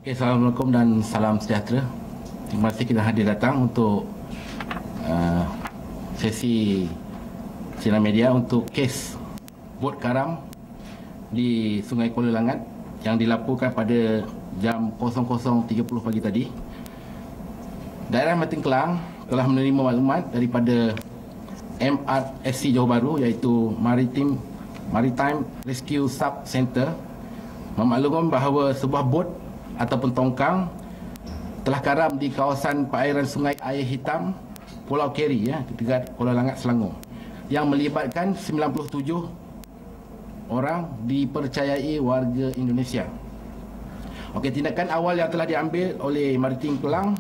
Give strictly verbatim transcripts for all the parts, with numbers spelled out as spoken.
Okay, Assalamualaikum dan salam sejahtera. Terima kasih kita hadir datang untuk uh, sesi sinar media untuk kes bot karam di Sungai Kuala Langat yang dilaporkan pada jam kosong kosong tiga puluh pagi tadi. Daerah Metin Kelang telah menerima maklumat daripada M R S C Johor Bahru iaitu Maritime Maritime Rescue Sub Center memaklumkan bahawa sebuah bot ataupun tongkang telah karam di kawasan perairan Sungai Air Hitam Pulau Keri ya, dekat Kuala Langat, Selangor, yang melibatkan sembilan puluh tujuh orang dipercayai warga Indonesia. Okey, tindakan awal yang telah diambil oleh Maritime Kelang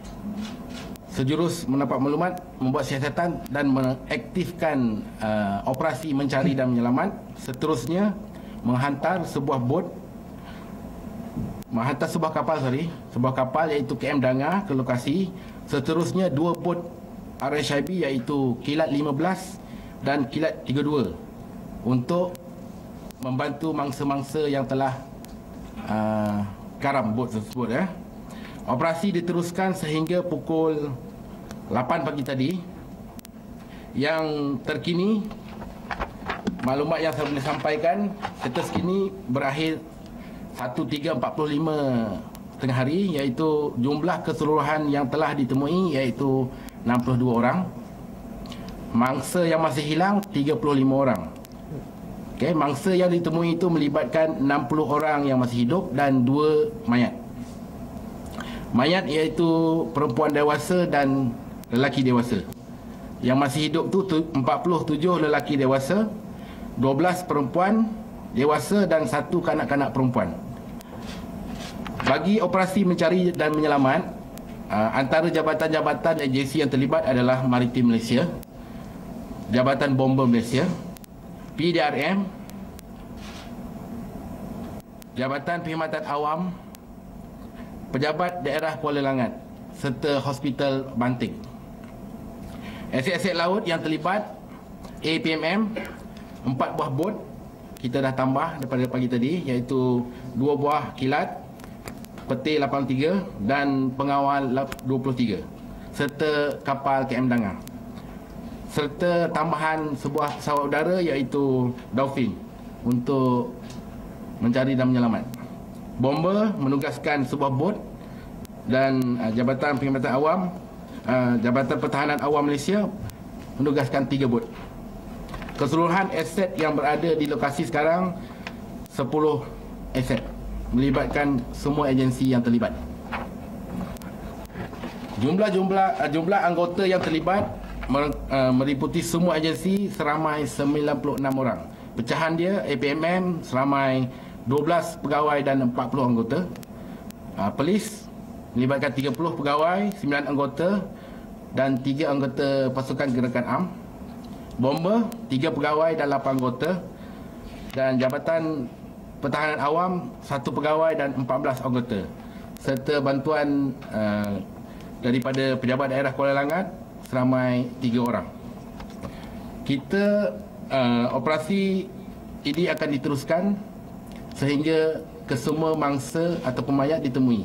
sejurus mendapat maklumat, membuat siasatan dan mengaktifkan uh, operasi mencari dan menyelamat. Seterusnya menghantar sebuah bot menghantar sebuah kapal sorry, sebuah kapal iaitu K M Danga ke lokasi. Seterusnya dua bot R H I B iaitu Kilat lima belas dan Kilat tiga puluh dua untuk membantu mangsa-mangsa yang telah uh, karam bot tersebut ya. Operasi diteruskan sehingga pukul lapan pagi tadi. Yang terkini, maklumat yang saya boleh sampaikan, status kini berakhir satu tiga empat puluh lima tengah hari, iaitu jumlah keseluruhan yang telah ditemui iaitu enam puluh dua orang. Mangsa yang masih hilang tiga puluh lima orang. Okey, mangsa yang ditemui itu melibatkan enam puluh orang yang masih hidup dan dua mayat. Mayat iaitu perempuan dewasa dan lelaki dewasa. Yang masih hidup tu empat puluh tujuh lelaki dewasa, dua belas perempuan dewasa dan satu kanak-kanak perempuan. Bagi operasi mencari dan menyelamat, antara jabatan-jabatan agensi yang terlibat adalah Maritime Malaysia, Jabatan Bomber Malaysia, P D R M, Jabatan Perkhidmatan Awam, Pejabat Daerah Kuala Langat serta Hospital Banting. Aset-aset laut yang terlibat A P M M, empat buah bot kita dah tambah daripada pagi tadi, iaitu dua buah kilat peti lapan puluh tiga dan pengawal dua puluh tiga serta kapal K M Danga, serta tambahan sebuah pesawat udara iaitu Dolphin untuk mencari dan menyelamat. Bomber menugaskan sebuah bot dan uh, Jabatan Perkhidmatan Awam, uh, Jabatan Pertahanan Awam Malaysia menugaskan tiga bot. Keseluruhan aset yang berada di lokasi sekarang sepuluh aset, melibatkan semua agensi yang terlibat. Jumlah-jumlah uh, jumlah anggota yang terlibat mer, uh, meliputi semua agensi seramai sembilan puluh enam orang. Pecahan dia A P M M seramai dua belas pegawai dan empat puluh anggota. Uh, Polis melibatkan tiga puluh pegawai, sembilan anggota dan tiga anggota pasukan gerakan A M. Bomber tiga pegawai dan lapan anggota. Dan Jabatan Pertahanan Awam satu pegawai dan empat belas anggota. Serta bantuan uh, daripada Pejabat Daerah Kuala Langat seramai tiga orang. Kita uh, operasi ini akan diteruskan sehingga kesemua mangsa atau mayat ditemui.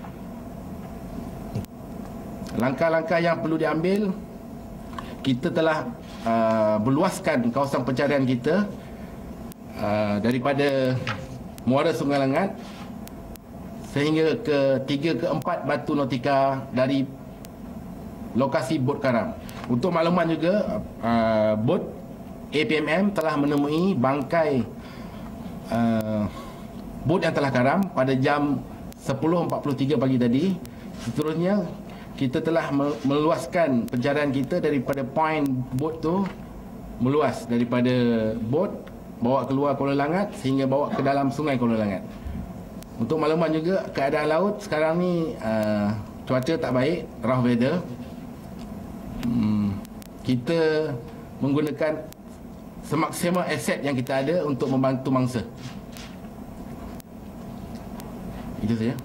Langkah-langkah yang perlu diambil, kita telah uh, berluaskan kawasan pencarian kita uh, daripada muara Sungai Langat sehingga ke tiga ke empat batu nautika dari lokasi bot karam. Untuk makluman juga, uh, bot A P M M telah menemui bangkai uh, bot yang telah karam pada jam sepuluh empat puluh tiga pagi tadi. Seterusnya kita telah meluaskan pencarian kita daripada point bot tu, meluas daripada bot bawa keluar Kuala Langat sehingga bawa ke dalam Sungai Kuala Langat. Untuk makluman juga, keadaan laut sekarang ni uh, cuaca tak baik, rough weather. Hmm, kita menggunakan semaksimal aset yang kita ada untuk membantu mangsa. Itu saja.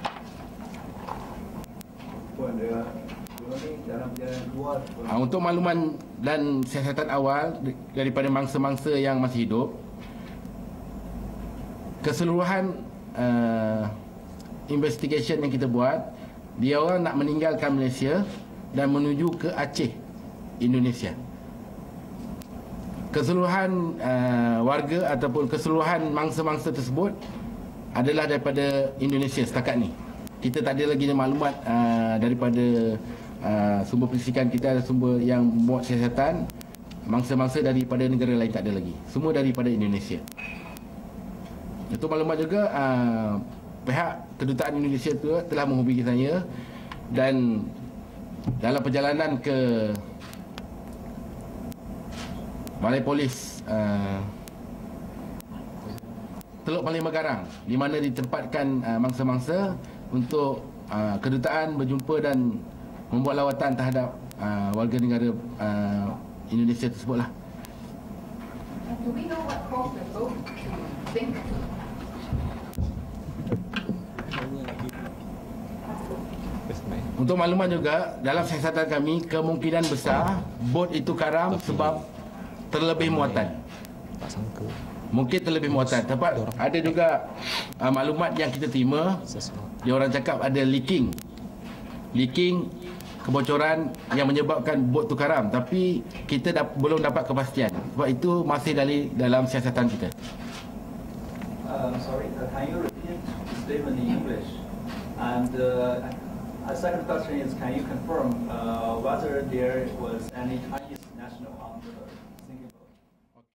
Ha, untuk makluman dan siasatan awal daripada mangsa-mangsa yang masih hidup, keseluruhan uh, investigation yang kita buat, dia orang nak meninggalkan Malaysia dan menuju ke Aceh, Indonesia. Keseluruhan uh, warga ataupun keseluruhan mangsa-mangsa tersebut adalah daripada Indonesia setakat ni. Kita tak ada lagi maklumat uh, daripada uh, sumber perisikan kita, sumber yang buat siasatan. Mangsa-mangsa daripada negara lain tak ada lagi. Semua daripada Indonesia. Itu maklumat juga uh, pihak kedutaan Indonesia itu telah menghubungi saya, dan dalam perjalanan ke Balai Polis uh, Teluk Paling Megarang, di mana ditempatkan uh, mangsa-mangsa untuk uh, kedutaan berjumpa dan membuat lawatan terhadap uh, warga negara uh, Indonesia tersebutlah. Do we know what caused the vote to sink? Untuk makluman juga, dalam siasatan kami, kemungkinan besar bot itu karam sebab terlebih muatan. Mungkin terlebih muatan. Tempat ada juga uh, maklumat yang kita terima, dia orang cakap ada leaking. Leaking, kebocoran yang menyebabkan bot tu karam, tapi kita da belum dapat kepastian. Sebab itu masih dari dalam siasatan kita. Um, sorry, uh, can you repeat the statement in English? And uh, a second question is, can you confirm uh, whether there was any Chinese national on the